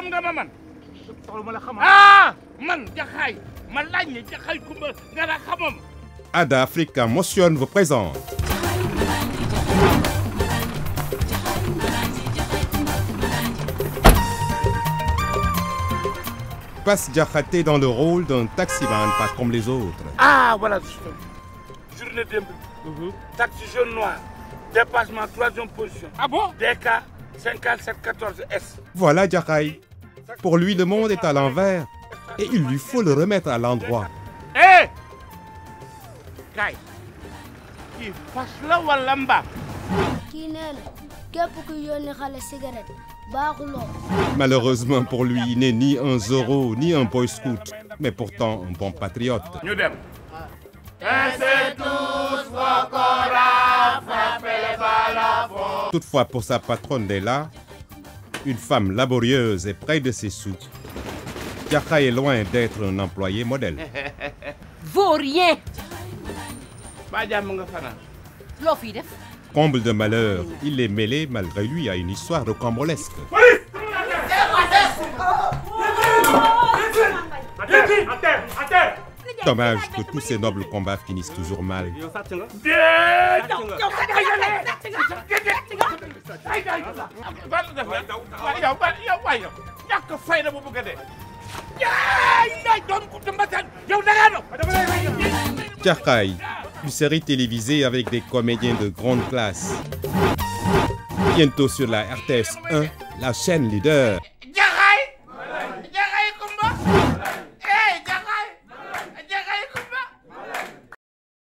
xam nga ma man ah man Jaxaay ma laaj ne Jaxaay Kumba nga la xamam. Ada Africa Motion vous présente Passe Diakhaté dans le rôle d'un taximan pas comme les autres. Ah voilà, journée démb. Taxi jaune noir, dépassement 3e position. Ah bon? DK 5714S. Voilà Diakhaay. Pour lui, le monde est à l'envers et il lui faut le remettre à l'endroit. Eh Kay, kii fas la wala mbaam? Kii nee na képp ku yónni xale cigarette baaxuloo. Malheureusement pour lui, il n'est ni un Zorro ni un boy scout, mais pourtant un bon patriote. Ñu dem. C'est tous vos corps à frapper les balles à fond. Toutefois, pour sa patronne Della, une femme laborieuse et près de ses sous, Diakhaay est loin d'être un employé modèle. Vaut rien. Ba jàmm nga fanaan. Loo fi def. Comble de malheur, il est mêlé malgré lui à une histoire rocambolesque. Dommage que tous ces nobles combats finissent toujours mal. Diakhaay, une série télévisée avec des comédiens de grande classe. Bientôt sur la RTS 1, la chaîne leader.